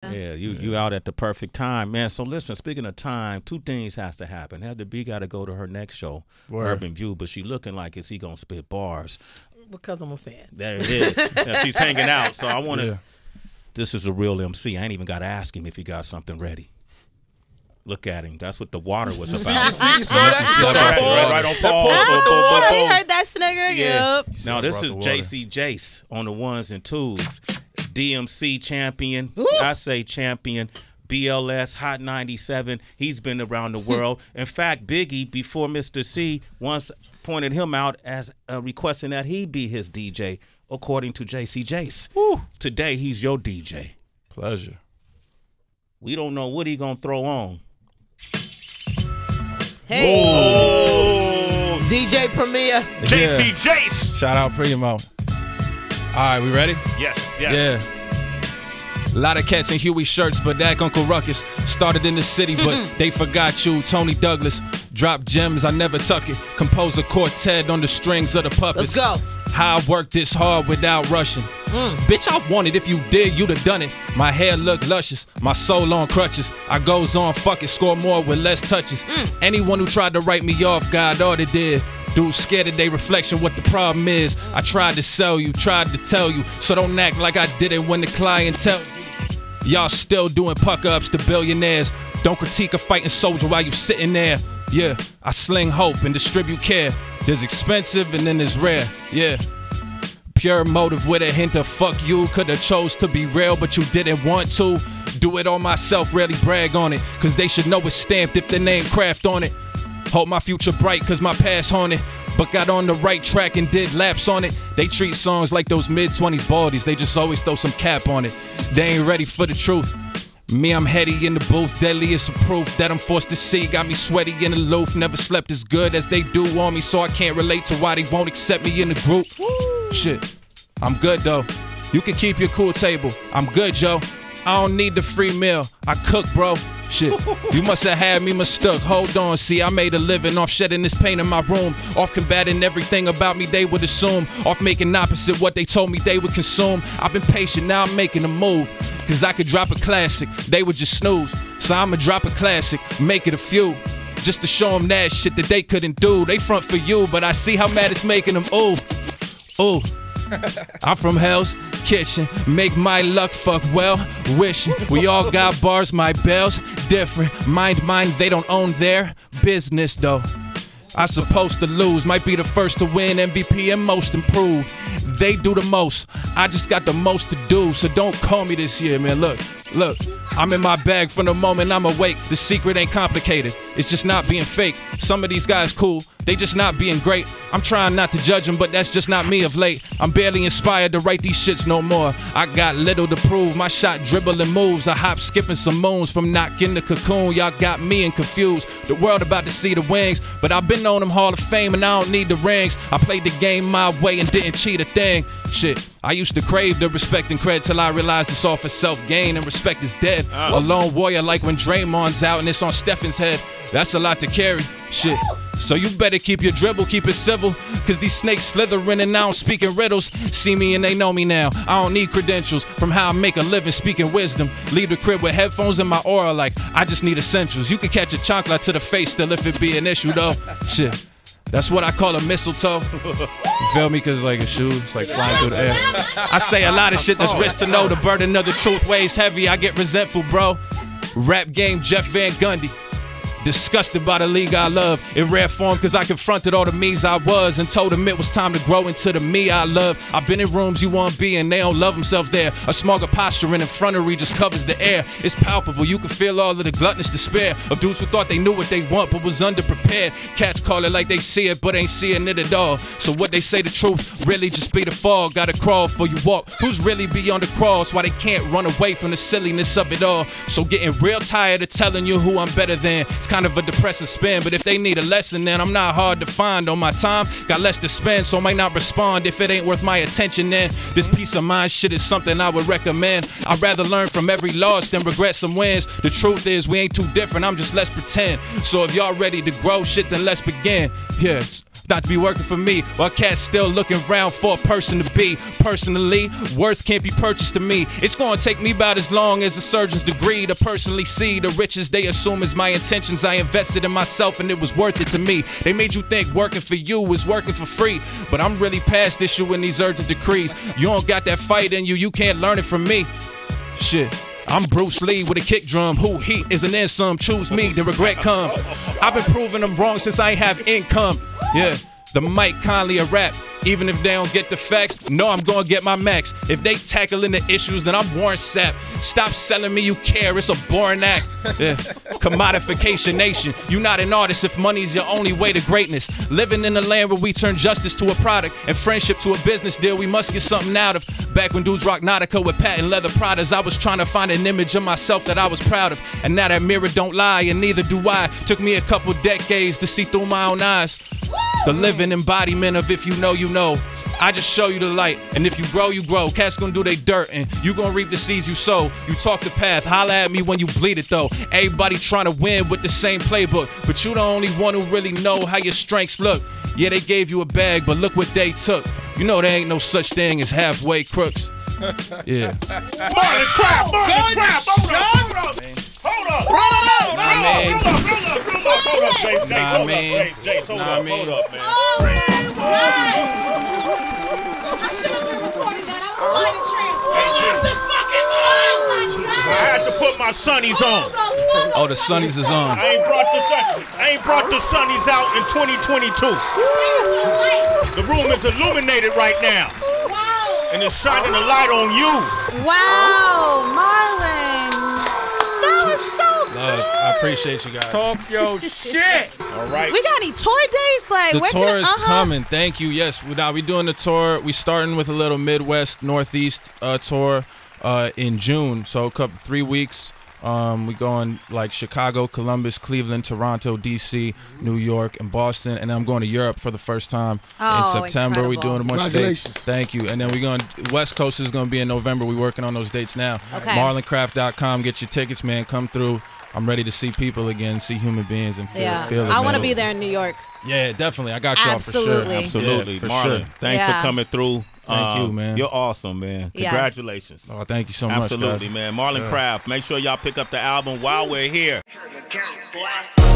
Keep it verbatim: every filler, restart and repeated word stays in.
man. Yeah, you you out at the perfect time, man. So listen, speaking of time, two things has to happen. Heather B got to go to her next show, Word. Urban View, but she looking like is he gonna spit bars? Because I'm a fan. There it is. Now, she's hanging out, so I want to. Yeah. This is a real M C. I ain't even got to ask him if he got something ready. Look at him. That's what the water was about. You see, you see that? Right, right, right on Paul. Oh, you heard that snigger? Yeah. Yep. Now, this is J C Jace on the ones and twos. D M C champion. Ooh. I say champion. B L S, Hot ninety-seven. He's been around the world. In fact, Biggie, before Mister C, once pointed him out as uh, requesting that he be his D J, according to J C Jace. Woo. Today, he's your D J. Pleasure. We don't know what he going to throw on. Hey. Oh. D J Premier. J C Jace. Shout out Primo. All right, we ready? Yes, yes. Yeah. A lot of cats in Huey shirts, but that Uncle Ruckus started in the city, but mm-hmm. they forgot you. Tony Douglas dropped gems, I never tuck it. Compose a quartet on the strings of the puppets. Let's go. How I worked this hard without rushing. Mm. Bitch, I want it. If you did, you'd have done it. My hair look luscious, my soul on crutches. I goes on, fuck it, score more with less touches. Mm. Anyone who tried to write me off, God already did. Dudes scared of their reflection, what the problem is. I tried to sell you, tried to tell you, so don't act like I did it when the client tell you. Y'all still doing puck-ups to billionaires. Don't critique a fighting soldier while you sitting there. Yeah, I sling hope and distribute care. There's expensive and then there's rare. Yeah. Pure motive with a hint of fuck you. Coulda chose to be real, but you didn't want to. Do it all myself, rarely brag on it. Cause they should know it's stamped if the name Kraft on it. Hope my future bright cause my past haunted. But got on the right track and did laps on it. They treat songs like those mid-twenties baldies. They just always throw some cap on it. They ain't ready for the truth. Me, I'm heady in the booth. Deadliest proof that I'm forced to see. Got me sweaty and aloof. Never slept as good as they do on me. So I can't relate to why they won't accept me in the group. Woo. Shit, I'm good though. You can keep your cool table. I'm good, Joe. I don't need the free meal. I cook, bro. Shit, you must have had me mistook. Hold on, see, I made a living off shedding this pain in my room. Off combating everything about me they would assume. Off making opposite what they told me they would consume. I've been patient, now I'm making a move. Cause I could drop a classic, they would just snooze. So I'ma drop a classic, make it a few. Just to show them that shit that they couldn't do. They front for you, but I see how mad it's making them. Ooh, ooh. I'm from Hell's Kitchen, make my luck fuck well, wishing we all got bars, my bells different, mind mine, they don't own their business though. I supposed to lose, might be the first to win M V P and most improved. They do the most, I just got the most to do, so don't call me this year, man. Look, look, I'm in my bag from the moment I'm awake. The secret ain't complicated, it's just not being fake. Some of these guys cool, they just not being great. I'm trying not to judge them, but that's just not me of late. I'm barely inspired to write these shits no more. I got little to prove, my shot dribbling moves. I hop skipping some moons from knocking the cocoon. Y'all got me and confused. The world about to see the wings, but I've been on them Hall of Fame and I don't need the rings. I played the game my way and didn't cheat a thing. Shit, I used to crave the respect and cred till I realized it's all for self-gain and respect is dead. Oh. A lone warrior like when Draymond's out and it's on Stephen's head. That's a lot to carry. Shit. So you better keep your dribble, keep it civil. Cause these snakes slithering and I don't speak in riddles. See me and they know me now. I don't need credentials from how I make a living speaking wisdom. Leave the crib with headphones in my aura like I just need essentials. You can catch a chancla to the face still if it be an issue though. Shit. That's what I call a mistletoe. You feel me? Cause it's like a shoe. It's like flying through the air. I say a lot of shit that's risk to know. The burden of the truth weighs heavy. I get resentful, bro. Rap game Jeff Van Gundy. Disgusted by the league I love in rare form cause I confronted all the me's I was and told them it was time to grow into the me I love. I've been in rooms you wanna be in, they don't love themselves there. A smaller posturing in frontery just covers the air. It's palpable, you can feel all of the gluttonous despair of dudes who thought they knew what they want but was underprepared. Cats call it like they see it but ain't seeing it at all. So what they say the truth really just be the fall. Gotta crawl before you walk. Who's really beyond the cross? Why they can't run away from the silliness of it all? So getting real tired of telling you who I'm better than. It's kind of a depressing spin, but if they need a lesson, then I'm not hard to find. On my time, got less to spend, so I might not respond if it ain't worth my attention. Then this peace of mind shit is something I would recommend. I'd rather learn from every loss than regret some wins. The truth is we ain't too different, I'm just less pretend. So if y'all ready to grow shit, then let's begin. Yeah, not to be working for me, while cats still looking around for a person to be. Personally, worth can't be purchased to me. It's gonna take me about as long as a surgeon's degree to personally see the riches they assume is my intentions. I invested in myself and it was worth it to me. They made you think working for you is working for free, but I'm really past issuing these urgent decrees. You don't got that fight in you, you can't learn it from me. Shit. I'm Bruce Lee with a kick drum. Who he is an some. Choose me, the regret come. I've been proving them wrong since I ain't have income. Yeah, the Mike Conley of rap. Even if they don't get the facts, no, I'm gonna get my max. If they tackling the issues, then I'm Warren Sapp. Stop selling me you care, it's a boring act. Yeah. Commodification nation. You not an artist if money's your only way to greatness. Living in a land where we turn justice to a product and friendship to a business deal we must get something out of. Back when dudes rock Nautica with patent leather Pradas, I was trying to find an image of myself that I was proud of. And now that mirror don't lie, and neither do I. Took me a couple decades to see through my own eyes. The living embodiment of if you know, you know. I just show you the light, and if you grow, you grow. Cats gonna do they dirt, and you gonna reap the seeds you sow. You talk the path, holla at me when you bleed it though. Everybody trying to win with the same playbook, but you the only one who really know how your strengths look. Yeah, they gave you a bag, but look what they took. You know there ain't no such thing as halfway crooks. Yeah. Marlon Crap, Marlon Crap, hold up, hold up, hold up, hold up, hold up, hold up, hold up, hold up, Jace, Jace, hold up, Jace, Jace, hold up, hold up, man. Oh my God! I should have been recording that. I was flying a train. He lost his fucking mind! I had to put my sunnies on. Oh, the Sunnies is on. I ain't brought the sun, I ain't brought the sunnies out in twenty twenty-two. The room is illuminated right now. Wow. And it's shining a light on you. Wow, Marlon. That was so good. Love, I appreciate you guys. Talk your shit. All right. We got any tour dates? Like, The where tour can I, is uh-huh. coming. Thank you. Yes, we now we doing the tour. We starting with a little Midwest, Northeast uh, tour uh, in June. So a couple three weeks. Um, we going like Chicago, Columbus, Cleveland, Toronto, D C, New York, and Boston, and then I'm going to Europe for the first time Oh, in September. We're incredible. doing a bunch of dates. Congratulations. Thank you. And then we're going West Coast is going to be in November. We're working on those dates now. Okay. Marlon Craft dot com. Get your tickets, man. Come through. I'm ready to see people again, see human beings, and feel, Yeah, feel it. I want to man. be there in New York. Yeah, definitely. I got y'all Absolutely. for sure. Absolutely, Yeah, for Marlon. sure. Thanks Yeah. for coming through. Thank you, Um, man. You're awesome, man. Yes. Congratulations. Oh, thank you so much, Absolutely, guys. man. Marlon Yeah. Craft. Make sure y'all pick up the album while we're here. Boy.